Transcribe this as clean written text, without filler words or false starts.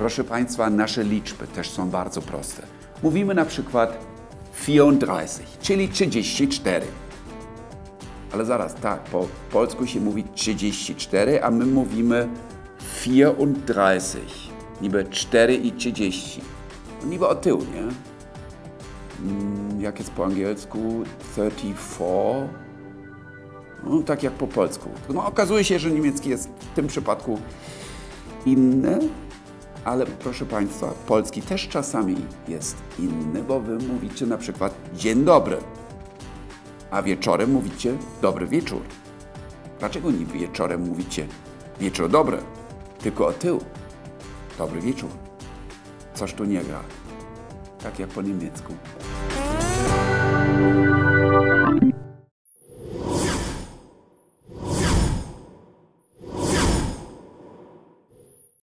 Proszę Państwa, nasze liczby też są bardzo proste. Mówimy na przykład 34, czyli 34. Ale zaraz, tak, po polsku się mówi 34, a my mówimy 34. Niby 4 i 30. No niby o tył, nie? Jak jest po angielsku? 34. No, tak jak po polsku. No, okazuje się, że niemiecki jest w tym przypadku inny, ale proszę Państwa, polski też czasami jest inny, bo Wy mówicie na przykład dzień dobry, a wieczorem mówicie dobry wieczór. Dlaczego nie wieczorem mówicie wieczór dobry, tylko o tył? Dobry wieczór. Coś tu nie gra. Tak jak po niemiecku.